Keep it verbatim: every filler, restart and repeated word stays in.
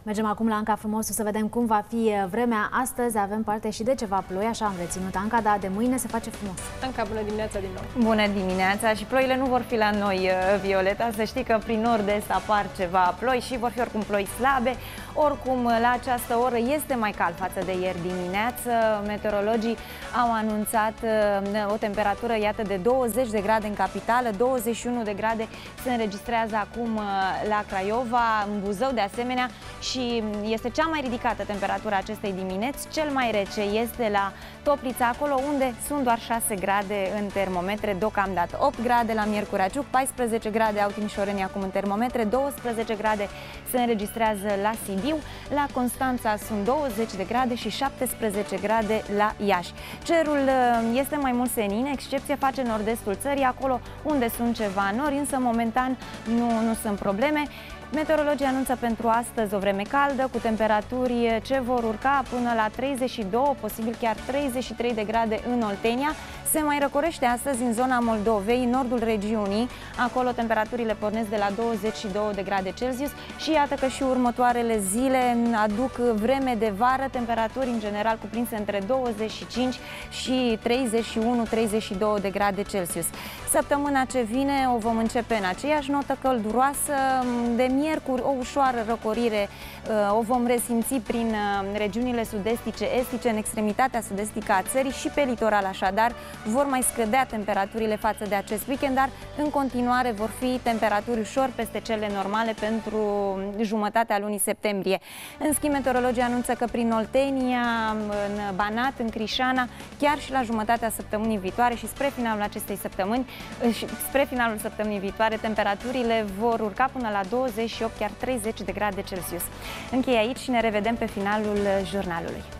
Mergem acum la Anca Frumosu să vedem cum va fi vremea astăzi. Avem parte și de ceva ploi, așa am reținut, Anca, dar de mâine se face frumos. Anca, bună dimineața din nou! Bună dimineața! Și ploile nu vor fi la noi, Violeta, să știi că prin nord-est apar ceva ploi și vor fi oricum ploi slabe. Oricum, la această oră este mai cald față de ieri dimineață. Meteorologii au anunțat o temperatură, iată, de douăzeci de grade în capitală, douăzeci și unu de grade se înregistrează acum la Craiova, în Buzău de asemenea, și este cea mai ridicată temperatura acestei dimineți. Cel mai rece este la Toplița, acolo unde sunt doar șase grade în termometre deocamdată. opt grade la Miercurea Ciuc, paisprezece grade au timișorenii acum în termometre, douăsprezece grade se înregistrează la Sibiu, la Constanța sunt douăzeci de grade și șaptesprezece grade la Iași. Cerul este mai mult senin, excepție face nord-estul țării, acolo unde sunt ceva nori, însă momentan nu, nu sunt probleme. Meteorologii anunță pentru astăzi o vreme caldă, cu temperaturi ce vor urca până la treizeci și doi, posibil chiar treizeci și trei de grade în Oltenia. Se mai răcorește astăzi în zona Moldovei, nordul regiunii, acolo temperaturile pornesc de la douăzeci și doi de grade Celsius și iată că și următoarele zile aduc vreme de vară, temperaturi în general cuprinse între douăzeci și cinci și treizeci și unu treizeci și doi de grade Celsius. Săptămâna ce vine o vom începe în aceeași notă călduroasă, de miercuri o ușoară răcorire o vom resimți prin regiunile sud-estice, estice, în extremitatea sud-estică a țării și pe litoral, așadar vor mai scădea temperaturile față de acest weekend, dar în continuare vor fi temperaturi ușor peste cele normale pentru jumătatea lunii septembrie. În schimb, meteorologii anunță că prin Oltenia, în Banat, în Crișana, chiar și la jumătatea săptămânii viitoare și spre finalul acestei săptămâni, spre finalul săptămânii viitoare, temperaturile vor urca până la douăzeci și opt, chiar treizeci de grade Celsius. Închei aici și ne revedem pe finalul jurnalului.